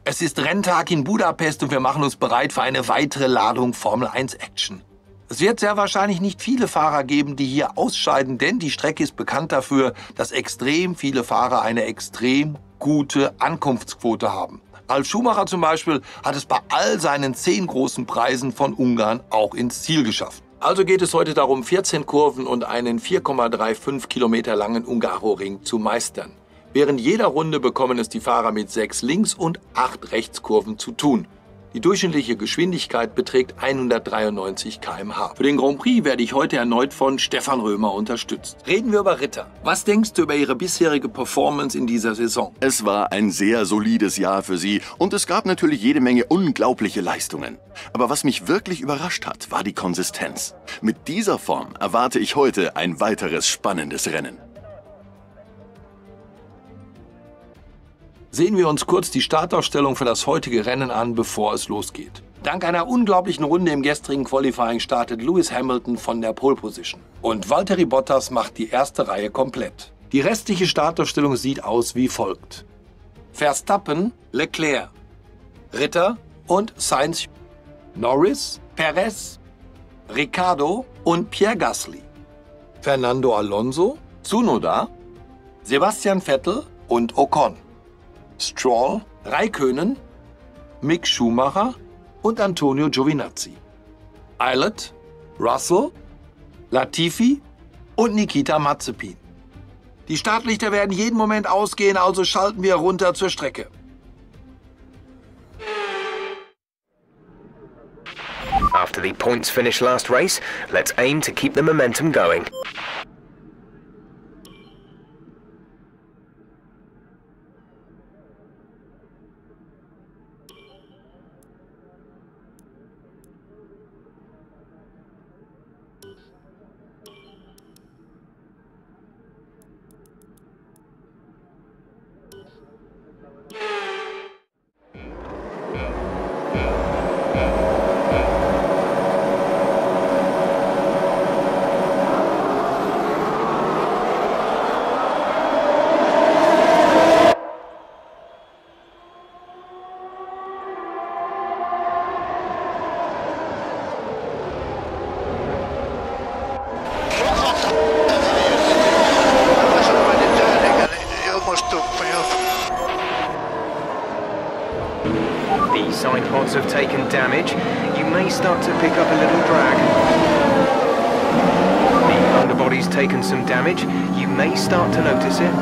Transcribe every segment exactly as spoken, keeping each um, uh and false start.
Es ist Renntag in Budapest und wir machen uns bereit für eine weitere Ladung Formel eins Action. Es wird sehr wahrscheinlich nicht viele Fahrer geben, die hier ausscheiden, denn die Strecke ist bekannt dafür, dass extrem viele Fahrer eine extrem gute Ankunftsquote haben. Ralf Schumacher zum Beispiel hat es bei all seinen zehn großen Preisen von Ungarn auch ins Ziel geschafft. Also geht es heute darum, vierzehn Kurven und einen vier Komma fünfunddreißig Kilometer langen Hungaroring zu meistern. Während jeder Runde bekommen es die Fahrer mit sechs Links- und acht Rechtskurven zu tun. Die durchschnittliche Geschwindigkeit beträgt hundertdreiundneunzig Kilometer pro Stunde. Für den Grand Prix werde ich heute erneut von Stefan Römer unterstützt. Reden wir über Ritter. Was denkst du über ihre bisherige Performance in dieser Saison? Es war ein sehr solides Jahr für sie und es gab natürlich jede Menge unglaubliche Leistungen. Aber was mich wirklich überrascht hat, war die Konsistenz. Mit dieser Form erwarte ich heute ein weiteres spannendes Rennen. Sehen wir uns kurz die Startaufstellung für das heutige Rennen an, bevor es losgeht. Dank einer unglaublichen Runde im gestrigen Qualifying startet Lewis Hamilton von der Pole Position. Und Valtteri Bottas macht die erste Reihe komplett. Die restliche Startaufstellung sieht aus wie folgt: Verstappen, Leclerc, Ritter und Sainz, Norris, Perez, Ricciardo und Pierre Gasly, Fernando Alonso, Tsunoda, Sebastian Vettel und Ocon, Stroll, Räikkönen, Mick Schumacher und Antonio Giovinazzi, Eilert, Russell, Latifi und Nikita Mazepin. Die Startlichter werden jeden Moment ausgehen, also schalten wir runter zur Strecke. After the points finish last race, let's aim to keep the momentum going. The side pods have taken damage. You may start to pick up a little drag. The underbody's taken some damage. You may start to notice it.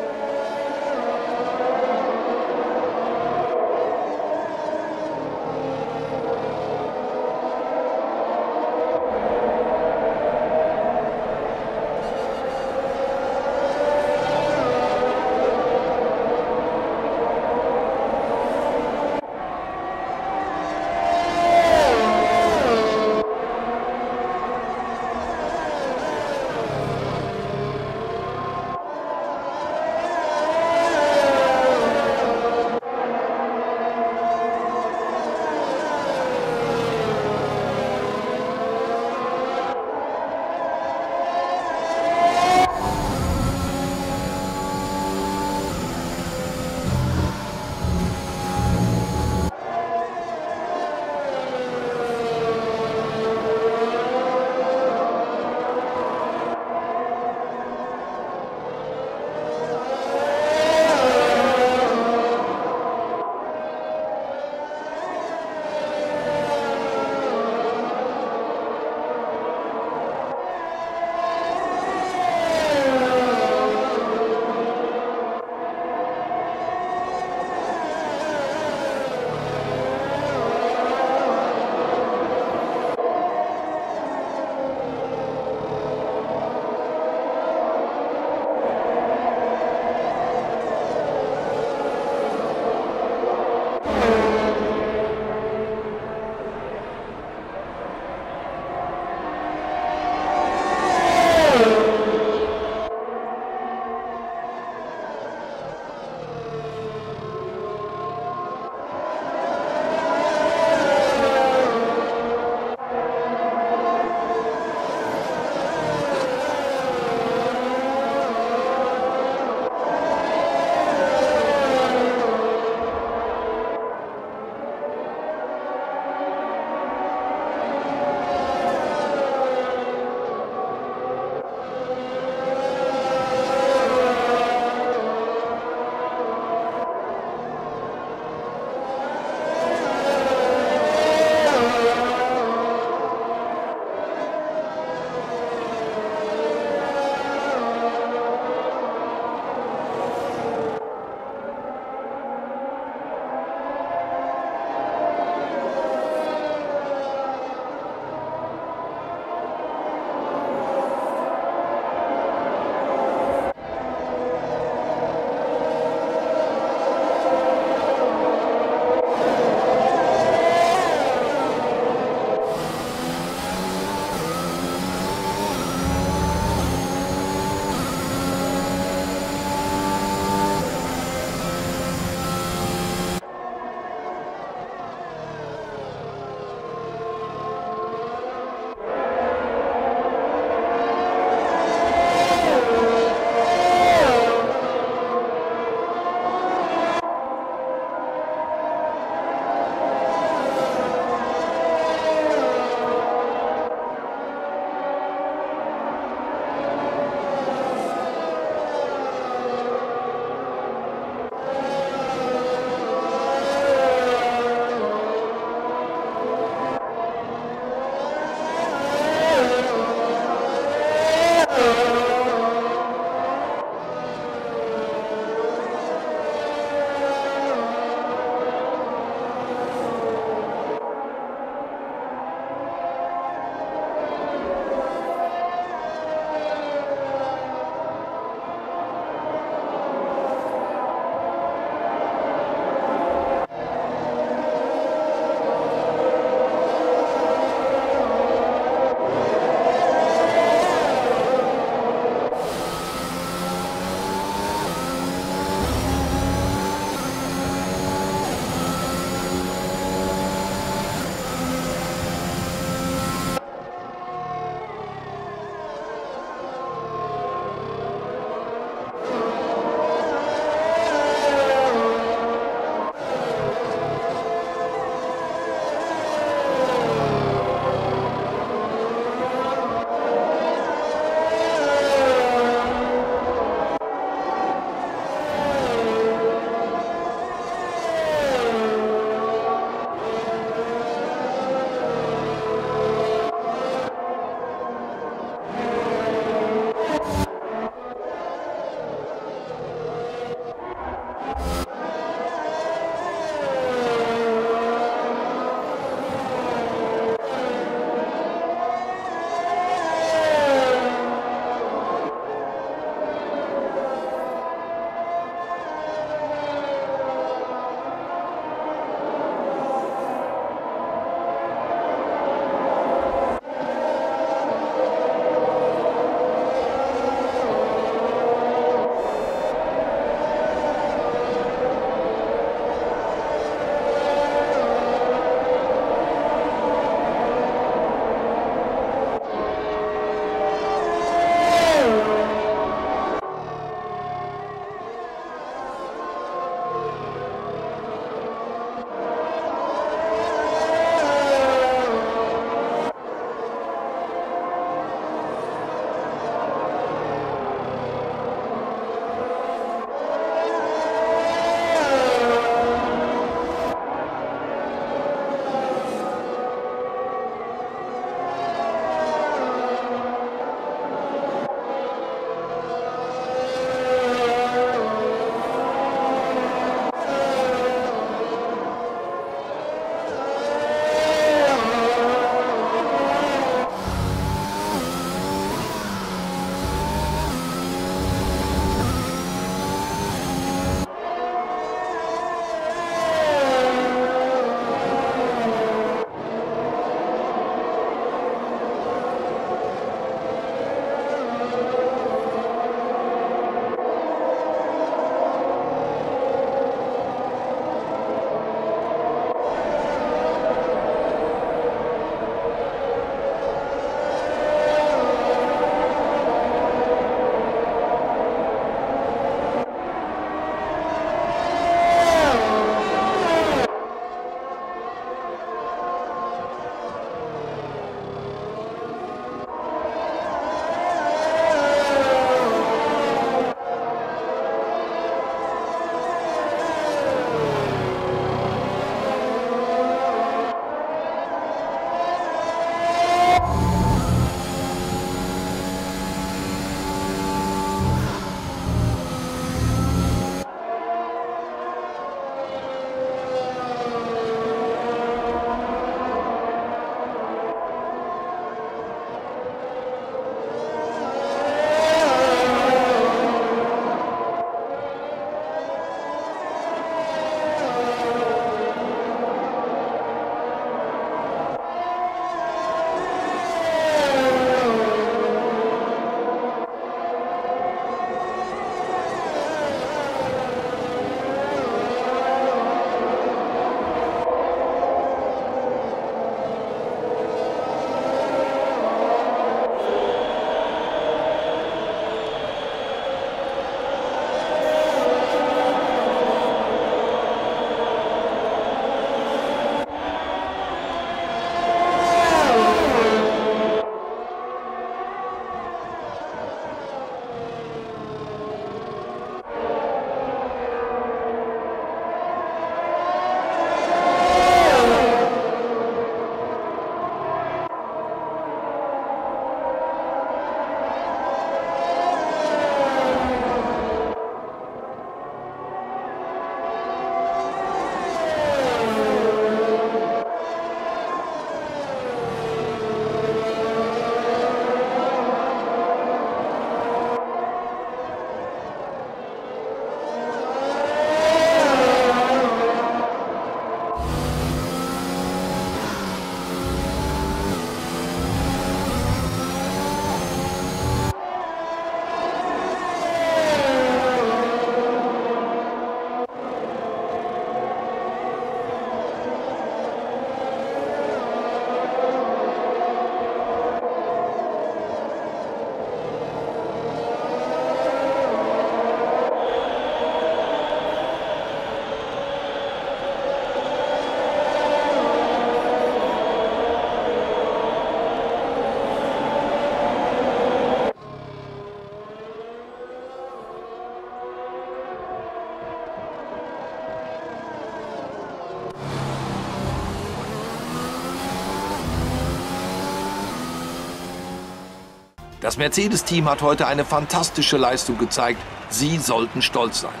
Das Mercedes-Team hat heute eine fantastische Leistung gezeigt. Sie sollten stolz sein.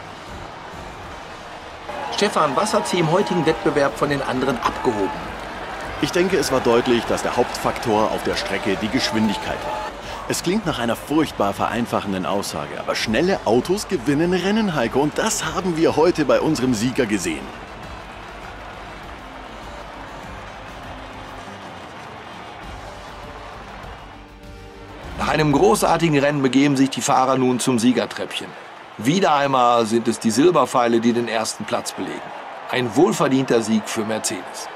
Stefan, was hat Sie im heutigen Wettbewerb von den anderen abgehoben? Ich denke, es war deutlich, dass der Hauptfaktor auf der Strecke die Geschwindigkeit war. Es klingt nach einer furchtbar vereinfachenden Aussage, aber schnelle Autos gewinnen Rennen, Heiko, und das haben wir heute bei unserem Sieger gesehen. Nach einem großartigen Rennen begeben sich die Fahrer nun zum Siegertreppchen. Wieder einmal sind es die Silberpfeile, die den ersten Platz belegen. Ein wohlverdienter Sieg für Mercedes.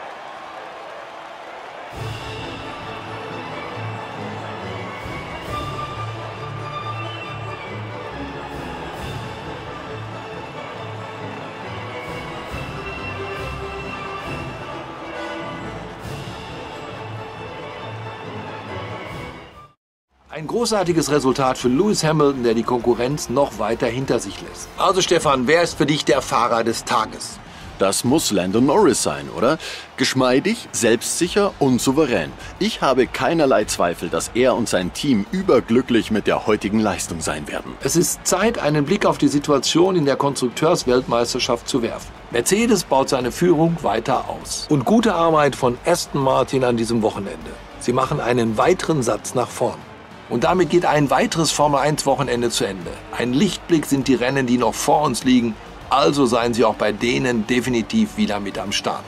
Ein großartiges Resultat für Lewis Hamilton, der die Konkurrenz noch weiter hinter sich lässt. Also Stefan, wer ist für dich der Fahrer des Tages? Das muss Lando Norris sein, oder? Geschmeidig, selbstsicher und souverän. Ich habe keinerlei Zweifel, dass er und sein Team überglücklich mit der heutigen Leistung sein werden. Es ist Zeit, einen Blick auf die Situation in der Konstrukteursweltmeisterschaft zu werfen. Mercedes baut seine Führung weiter aus. Und gute Arbeit von Aston Martin an diesem Wochenende. Sie machen einen weiteren Satz nach vorn. Und damit geht ein weiteres Formel eins Wochenende zu Ende. Ein Lichtblick sind die Rennen, die noch vor uns liegen. Also seien Sie auch bei denen definitiv wieder mit am Start.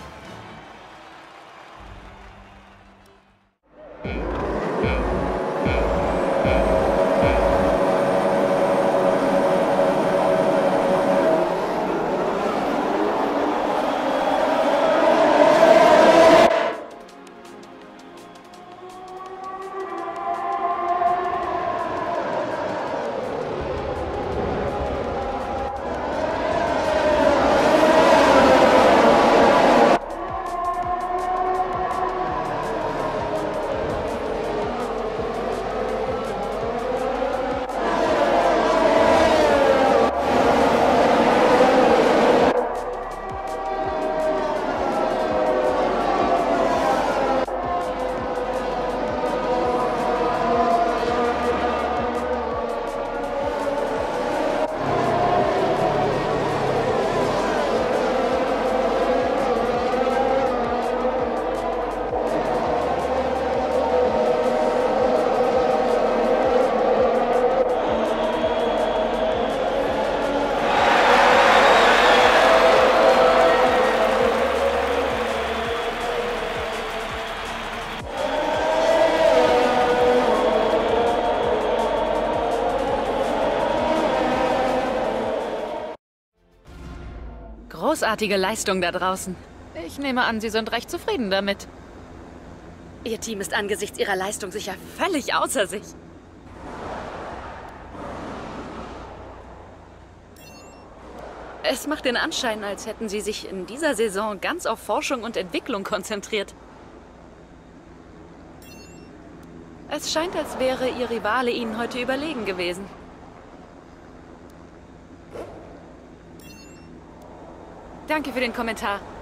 Großartige Leistung da draußen. Ich nehme an, Sie sind recht zufrieden damit. Ihr Team ist angesichts ihrer Leistung sicher völlig außer sich. Es macht den Anschein, als hätten Sie sich in dieser Saison ganz auf Forschung und Entwicklung konzentriert. Es scheint, als wäre Ihr Rivale Ihnen heute überlegen gewesen. Danke für den Kommentar.